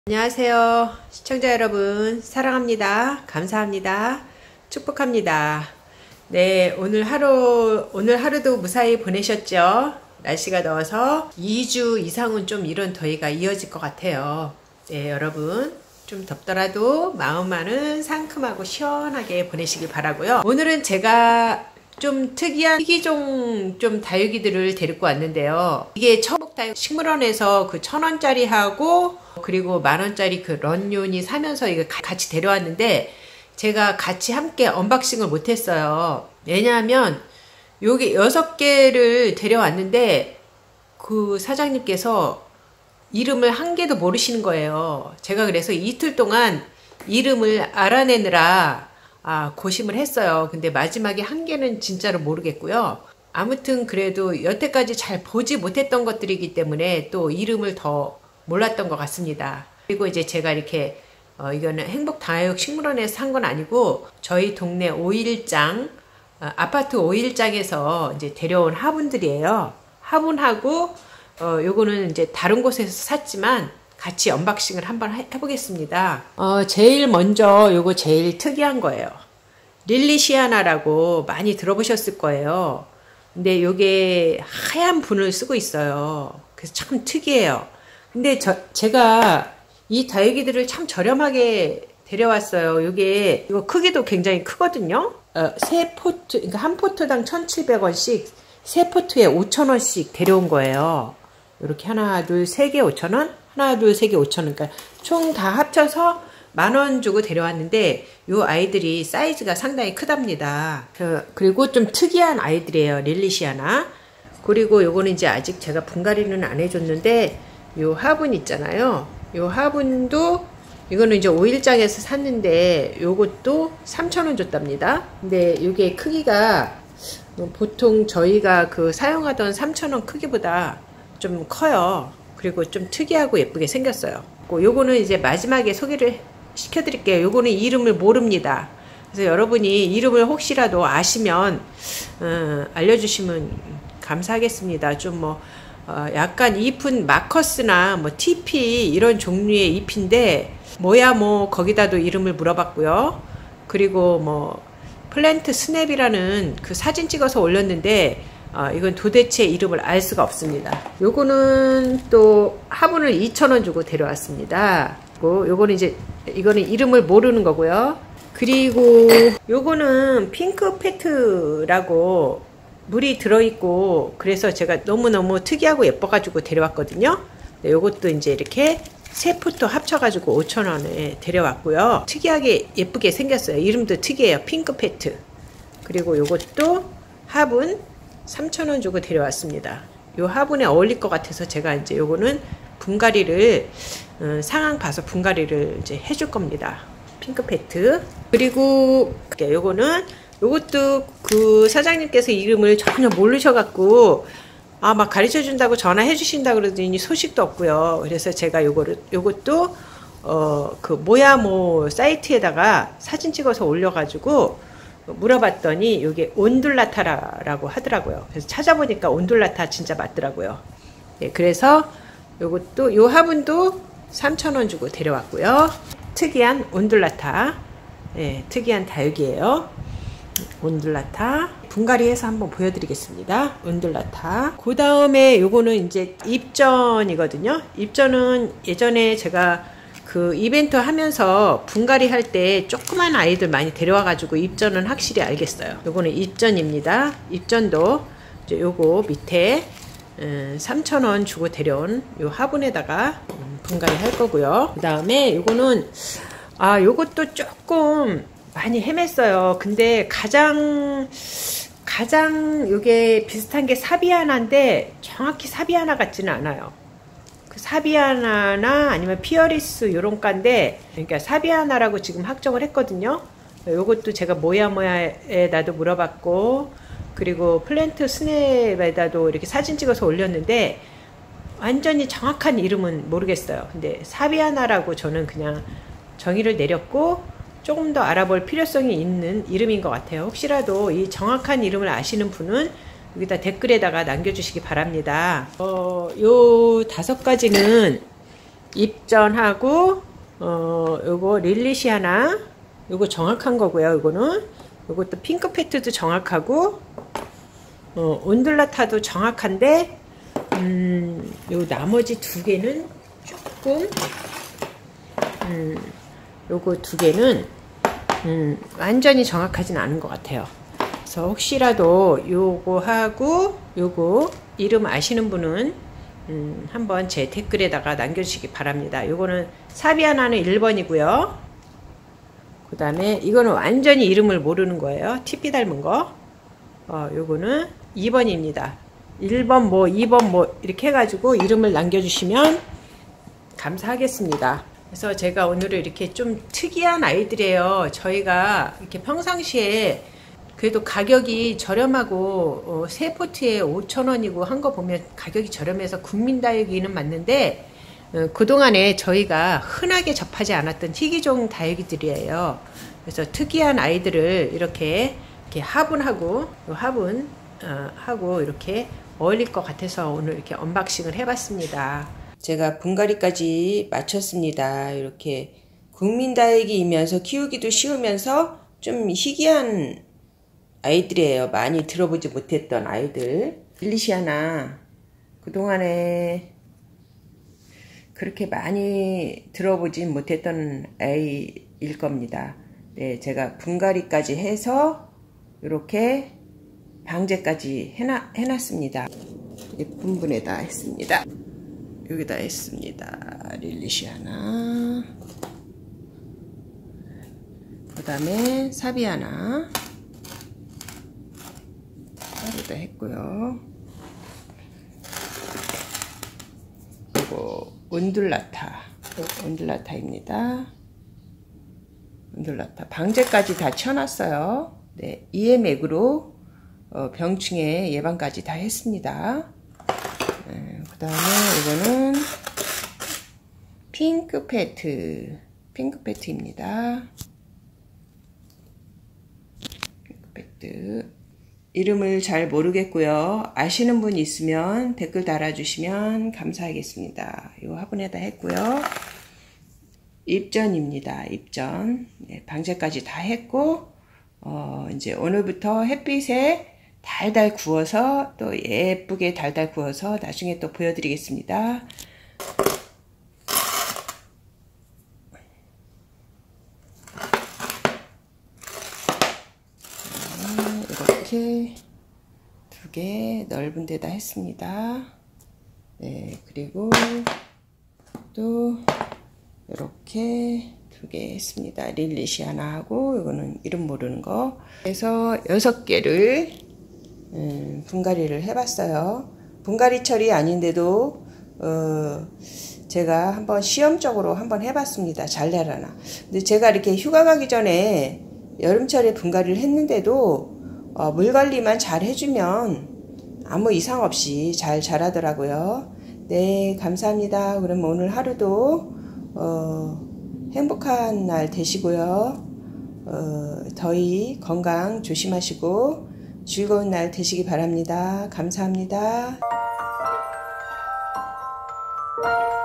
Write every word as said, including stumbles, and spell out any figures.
안녕하세요. 시청자 여러분, 사랑합니다. 감사합니다. 축복합니다. 네, 오늘 하루, 오늘 하루도 무사히 보내셨죠? 날씨가 더워서 이 주 이상은 좀 이런 더위가 이어질 것 같아요. 네, 여러분. 좀 덥더라도 마음만은 상큼하고 시원하게 보내시길 바라고요. 오늘은 제가 좀 특이한 희귀종 좀 다육이들을 데리고 왔는데요. 이게 천북다육 식물원에서 그 천 원짜리 하고 그리고 만 원짜리 그 런요니 사면서 이거 같이 데려왔는데 제가 같이 함께 언박싱을 못했어요. 왜냐하면 여기 여섯 개를 데려왔는데 그 사장님께서 이름을 한 개도 모르시는 거예요. 제가 그래서 이틀 동안 이름을 알아내느라 아, 고심을 했어요. 근데 마지막에 한 개는 진짜로 모르겠고요. 아무튼 그래도 여태까지 잘 보지 못했던 것들이기 때문에 또 이름을 더 몰랐던 것 같습니다. 그리고 이제 제가 이렇게 어, 이거는 행복다육 식물원에서 산 건 아니고 저희 동네 오일장 어, 아파트 오일장에서 이제 데려온 화분들이에요. 화분하고 어, 요거는 이제 다른 곳에서 샀지만 같이 언박싱을 한번 해보겠습니다. 어, 제일 먼저 요거 제일 특이한 거예요. 릴리시아나라고 많이 들어보셨을 거예요. 근데 요게 하얀 분을 쓰고 있어요. 그래서 참 특이해요. 근데 저, 제가 이 다육이들을 참 저렴하게 데려왔어요. 요게 이거 크기도 굉장히 크거든요. 어, 세 포트, 그러니까 한 포트당 천칠백 원씩 세 포트에 오천 원씩 데려온 거예요. 이렇게 하나, 둘, 세 개 오천 원? 하나, 둘, 세 개 오천 원. 그러니까 총 다 합쳐서 만 원 주고 데려왔는데 요 아이들이 사이즈가 상당히 크답니다. 그, 그리고 좀 특이한 아이들이에요. 릴리시아나. 그리고 요거는 이제 아직 제가 분갈이는 안 해줬는데 요 화분 있잖아요. 요 화분도 이거는 이제 오일장에서 샀는데 요것도 삼천 원 줬답니다. 근데 요게 크기가 보통 저희가 그 사용하던 삼천 원 크기보다 좀 커요. 그리고 좀 특이하고 예쁘게 생겼어요. 요거는 이제 마지막에 소개를 시켜드릴게요. 요거는 이름을 모릅니다. 그래서 여러분이 이름을 혹시라도 아시면 어, 알려주시면 감사하겠습니다. 좀 뭐 어, 약간 잎은 마커스나 뭐 티피 이런 종류의 잎인데 뭐야 뭐 거기다도 이름을 물어봤고요. 그리고 뭐 플랜트 스냅이라는 그 사진 찍어서 올렸는데 어, 이건 도대체 이름을 알 수가 없습니다. 요거는 또 화분을 이천 원 주고 데려왔습니다. 그리고 요거는 이제 이거는 이름을 모르는 거고요. 그리고 요거는 핑크 페트라고 물이 들어있고 그래서 제가 너무너무 특이하고 예뻐가지고 데려왔거든요. 네, 요것도 이제 이렇게 세 포트 합쳐가지고 오천 원에 데려왔고요. 특이하게 예쁘게 생겼어요. 이름도 특이해요. 핑크 페트. 그리고 요것도 화분 삼천 원 주고 데려왔습니다. 요 화분에 어울릴 것 같아서 제가 이제 요거는 분갈이를 음, 상황 봐서 분갈이를 이제 해줄 겁니다. 핑크 페트. 그리고 요거는 요것도 그 사장님께서 이름을 전혀 모르셔갖고 아 막 가르쳐 준다고 전화해 주신다 그러더니 소식도 없고요. 그래서 제가 요거를 요것도 어 그 모야모 사이트에다가 사진 찍어서 올려가지고 물어봤더니 이게 온둘라타라고 하더라고요. 그래서 찾아보니까 온둘라타 진짜 맞더라고요. 네, 그래서 요것도 요 화분도 삼천 원 주고 데려왔고요. 특이한 온둘라타. 네, 특이한 다육이에요. 온둘라타. 분갈이해서 한번 보여드리겠습니다. 온둘라타. 그 다음에 요거는 이제 입전이거든요. 입전은 예전에 제가 그 이벤트 하면서 분갈이 할 때 조그만 아이들 많이 데려와 가지고 입전은 확실히 알겠어요. 요거는 입전입니다. 입전도 이제 요거 밑에 음, 삼천 원 주고 데려온 요 화분에다가 음, 분갈이 할 거고요. 그 다음에 요거는 아 요것도 조금 많이 헤맸어요. 근데 가장 가장 요게 비슷한 게 사비아나인데 정확히 사비아나 같지는 않아요. 그 사비아나나 아니면 피어리스 요런 과인데 그러니까 사비아나라고 지금 확정을 했거든요. 요것도 제가 뭐야 뭐야에 나도 물어봤고 그리고 플랜트 스냅에다도 이렇게 사진 찍어서 올렸는데 완전히 정확한 이름은 모르겠어요. 근데 사비아나라고 저는 그냥 정의를 내렸고 조금 더 알아볼 필요성이 있는 이름인 것 같아요. 혹시라도 이 정확한 이름을 아시는 분은 여기다 댓글에다가 남겨주시기 바랍니다. 어, 요 다섯 가지는 입전하고 어 요거 릴리시아나 요거 정확한 거고요. 요거는 요것도 핑크페트도 정확하고 어 온들라타도 정확한데 음, 요 나머지 두 개는 조금 음, 요거 두 개는 음, 완전히 정확하진 않은 것 같아요. 그래서 혹시라도 요거 하고 요거 이름 아시는 분은 음, 한번 제 댓글에다가 남겨주시기 바랍니다. 요거는 사비아나는 일 번이고요. 그 다음에 이거는 완전히 이름을 모르는 거예요. 티피 닮은 거. 어, 요거는 이 번입니다. 일 번 뭐 이 번 뭐 이렇게 해가지고 이름을 남겨주시면 감사하겠습니다. 그래서 제가 오늘은 이렇게 좀 특이한 아이들이에요. 저희가 이렇게 평상시에 그래도 가격이 저렴하고 어, 세 포트에 오천 원이고 한 거 보면 가격이 저렴해서 국민다육이는 맞는데 어, 그동안에 저희가 흔하게 접하지 않았던 희귀종 다육이들이에요. 그래서 특이한 아이들을 이렇게, 이렇게 화분하고 화분 어, 하고 이렇게 어울릴 것 같아서 오늘 이렇게 언박싱을 해봤습니다. 제가 분갈이까지 마쳤습니다. 이렇게 국민다육이이면서 키우기도 쉬우면서 좀 희귀한 아이들이에요. 많이 들어보지 못했던 아이들. 릴리시아나 그동안에 그렇게 많이 들어보지 못했던 아이일 겁니다. 네, 제가 분갈이까지 해서 이렇게 방제까지 해놔, 해놨습니다. 예쁜 분에다 했습니다. 여기다 했습니다. 릴리시아나 그 다음에 사비아나 여기다 했고요. 그리고 온둘라타 온둘라타입니다. 온둘라타 방제까지 다 쳐놨어요. 네, 이엠액으로 어, 병충해 예방까지 다 했습니다. 네, 그 다음에 이거는 핑크페트 핑크페트입니다. 핑크페트 이름을 잘 모르겠고요. 아시는 분 있으면 댓글 달아주시면 감사하겠습니다. 이 화분에다 했고요. 입전입니다. 입전. 네, 방제까지 다 했고, 어, 이제 오늘부터 햇빛에 달달 구워서 또 예쁘게 달달 구워서 나중에 또 보여드리겠습니다. 이렇게 두 개 넓은 데다 했습니다. 네, 그리고 또 이렇게 두 개 했습니다. 릴리시아나하고 이거는 이름 모르는 거. 그래서 여섯 개를 음, 분갈이를 해봤어요. 분갈이철이 아닌데도 어, 제가 한번 시험적으로 한번 해봤습니다. 잘 되려나. 근데 제가 이렇게 휴가 가기 전에 여름철에 분갈이를 했는데도 어, 물 관리만 잘 해주면 아무 이상 없이 잘 자라더라고요. 네, 감사합니다. 그럼 오늘 하루도 어, 행복한 날 되시고요. 어, 더위 건강 조심하시고 즐거운 날 되시기 바랍니다. 감사합니다.